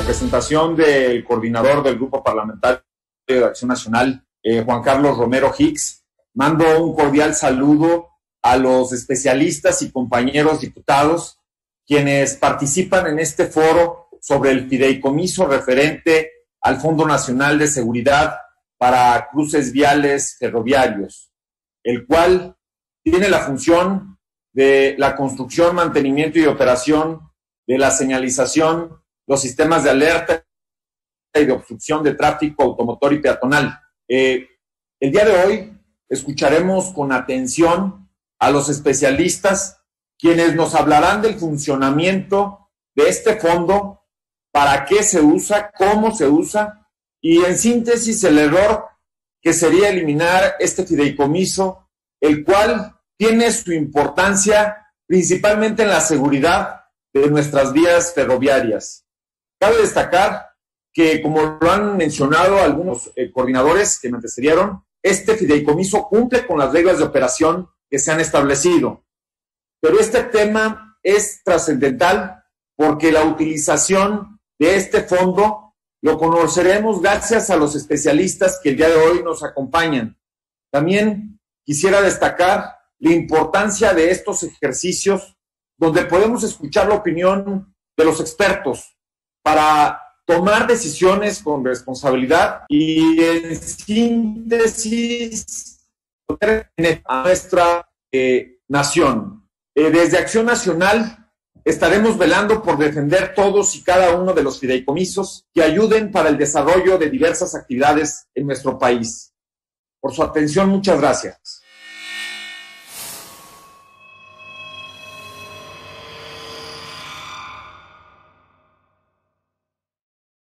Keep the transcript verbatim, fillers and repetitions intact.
representación del coordinador del Grupo Parlamentario de Acción Nacional, eh, Juan Carlos Romero Hicks, mando un cordial saludo a los especialistas y compañeros diputados quienes participan en este foro sobre el fideicomiso referente al Fondo Nacional de Seguridad para Cruces Viales Ferroviarios, el cual tiene la función de la construcción, mantenimiento y operación de la señalización, los sistemas de alerta y de obstrucción de tráfico automotor y peatonal. Eh, el día de hoy escucharemos con atención a los especialistas quienes nos hablarán del funcionamiento de este fondo, para qué se usa, cómo se usa y, en síntesis, el error que sería eliminar este fideicomiso, el cual tiene su importancia principalmente en la seguridad de nuestras vías ferroviarias. Cabe destacar que, como lo han mencionado algunos eh, coordinadores que me antecedieron, este fideicomiso cumple con las reglas de operación que se han establecido. Pero este tema es trascendental porque la utilización de este fondo lo conoceremos gracias a los especialistas que el día de hoy nos acompañan. También quisiera destacar la importancia de estos ejercicios donde podemos escuchar la opinión de los expertos para tomar decisiones con responsabilidad y, en síntesis, a nuestra eh, nación. Eh, desde Acción Nacional estaremos velando por defender todos y cada uno de los fideicomisos que ayuden para el desarrollo de diversas actividades en nuestro país. Por su atención, muchas gracias.